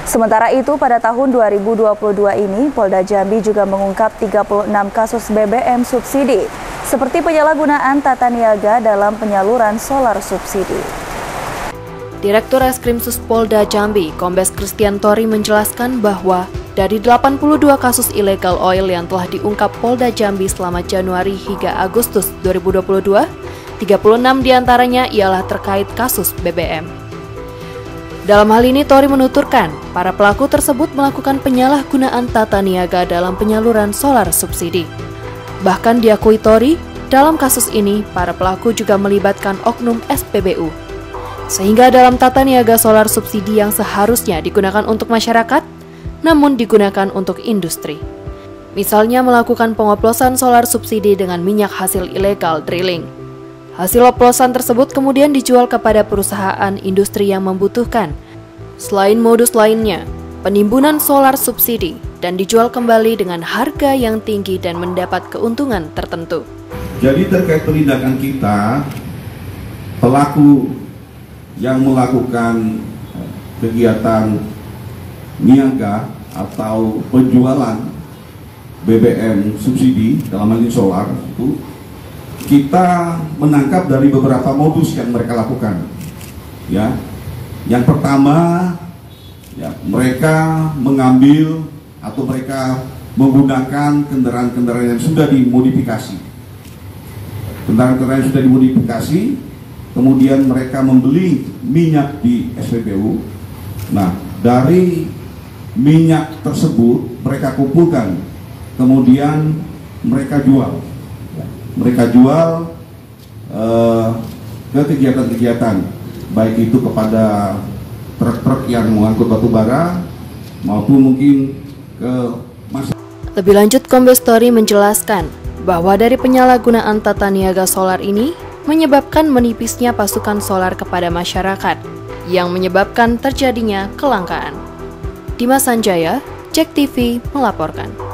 Sementara itu, pada tahun 2022 ini, Polda Jambi juga mengungkap 36 kasus BBM subsidi, seperti penyalahgunaan tata niaga dalam penyaluran solar subsidi. Direktur Reskrimsus Polda Jambi, Kombes Christian Tori menjelaskan bahwa dari 82 kasus illegal oil yang telah diungkap Polda Jambi selama Januari hingga Agustus 2022, 36 diantaranya ialah terkait kasus BBM. Dalam hal ini, Tori menuturkan, para pelaku tersebut melakukan penyalahgunaan tata niaga dalam penyaluran solar subsidi. Bahkan diakui Tori, dalam kasus ini, para pelaku juga melibatkan oknum SPBU. Sehingga dalam tata niaga solar subsidi yang seharusnya digunakan untuk masyarakat, namun digunakan untuk industri. Misalnya melakukan pengoplosan solar subsidi dengan minyak hasil ilegal drilling. Hasil oplosan tersebut kemudian dijual kepada perusahaan industri yang membutuhkan. Selain modus lainnya, penimbunan solar subsidi dan dijual kembali dengan harga yang tinggi dan mendapat keuntungan tertentu. Jadi terkait penindakan kita, pelaku yang melakukan kegiatan niaga atau penjualan BBM subsidi dalam hal ini solar itu kita menangkap dari beberapa modus yang mereka lakukan. Ya, yang pertama, ya, mereka mengambil atau mereka menggunakan kendaraan-kendaraan yang sudah dimodifikasi. Kendaraan-kendaraan yang sudah dimodifikasi, kemudian mereka membeli minyak di SPBU. Nah, dari minyak tersebut mereka kumpulkan, kemudian mereka jual. Mereka jual ke kegiatan-kegiatan, baik itu kepada truk-truk yang mengangkut batu bara maupun mungkin ke masyarakat. Lebih lanjut, Kombes Tori menjelaskan bahwa dari penyalahgunaan tata niaga solar ini menyebabkan menipisnya pasokan solar kepada masyarakat, yang menyebabkan terjadinya kelangkaan. Dimas Sanjaya, JEK TV melaporkan.